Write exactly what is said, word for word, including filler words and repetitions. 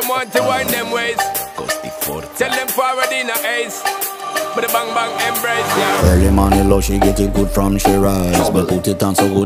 them want to wind them ways. Tell them forward in a ace. But the bang bang embrace, yeah. Early morning love, she get it good from she rise. But put it on so good